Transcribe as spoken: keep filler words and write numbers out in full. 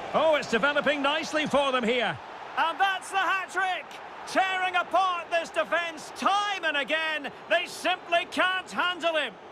Oh, it's developing nicely for them here. And that's the hat-trick! Tearing apart this defence time and again. They simply can't handle him.